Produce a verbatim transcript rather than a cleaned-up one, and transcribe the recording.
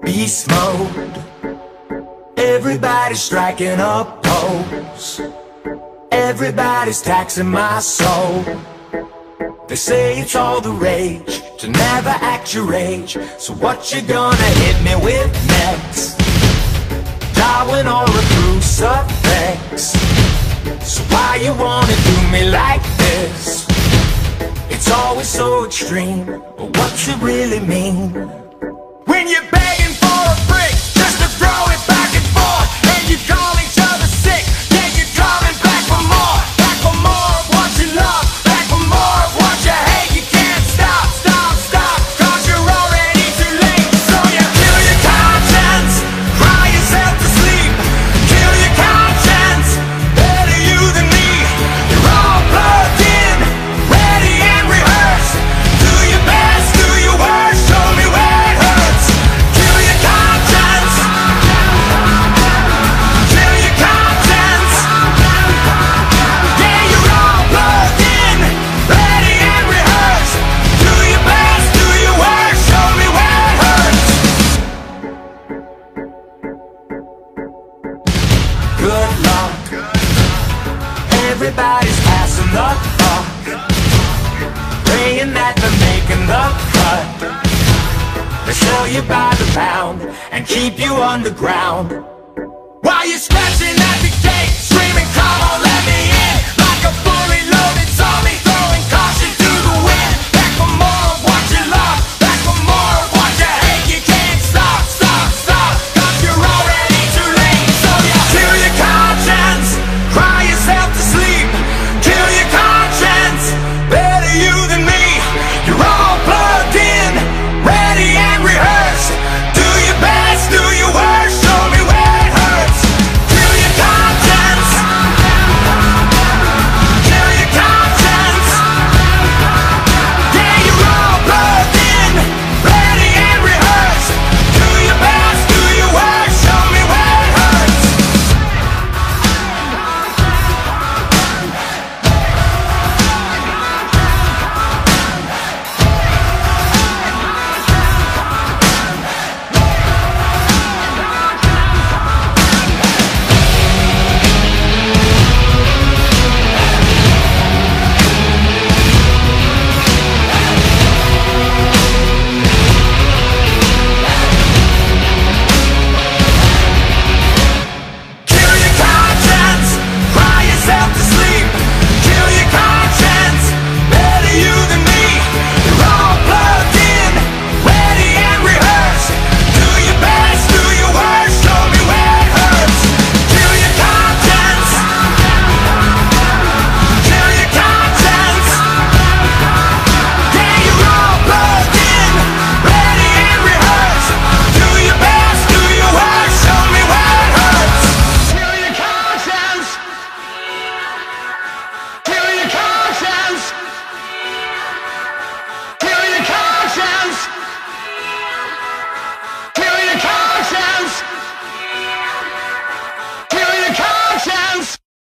beast mode. Everybody's striking a pose. Everybody's taxing my soul. They say it's all the rage to never act your age. So what you gonna hit me with next? Darwin or a crucifix? So why you wanna do me like this? It's always so extreme, but what's it really mean? When you're begging for a break just to throw it back and forth, and you call each other sick, then you're coming back for more. Back for more of what you love, back for more of what you hate. You can't stop, stop, stop, cause you're already too late. So you kill your conscience, cry yourself to sleep. Kill your conscience, better you than me. You're all plugged in, ready and rehearsed. Do your best, do your worst, show me where it hurts. Kill your conscience, kill your conscience. Yeah, you're all plugged in, ready and rehearsed. Do your best, do your worst, show me where it hurts. Good luck, everybody's passing the buck, praying that they're making the cut. They sell you by the pound and keep you underground.